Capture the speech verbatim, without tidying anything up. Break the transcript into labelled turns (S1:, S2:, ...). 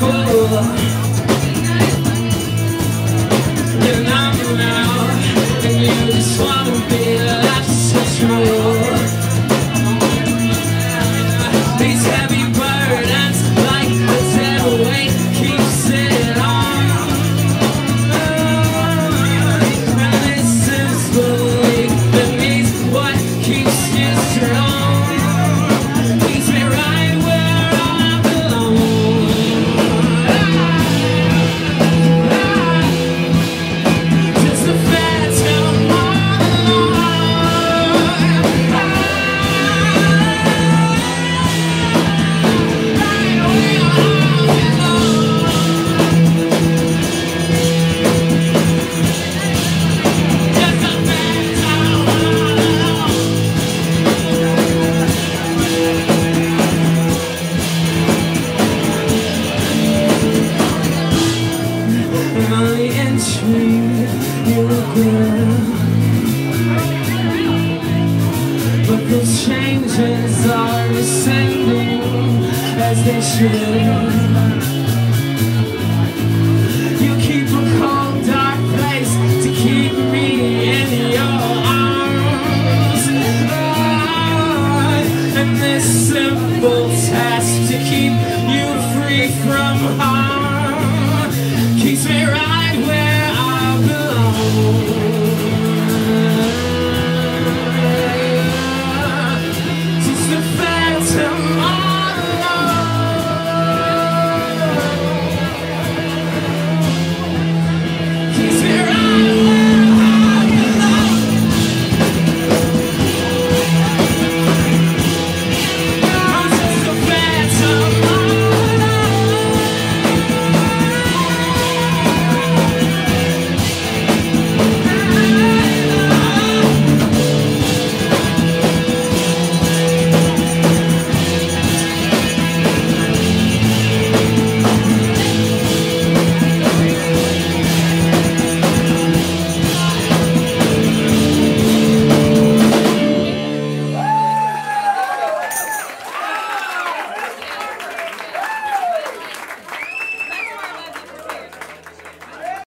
S1: fool. You're numb now, and you just wanna be left so true. These heavy burdens, like the dead weight, keeps it on. And this is belief that means what keeps you strong. Keeps me right where I belong. Just a phantom all alone. Money and tree, you look good, but those changes are descending as they should.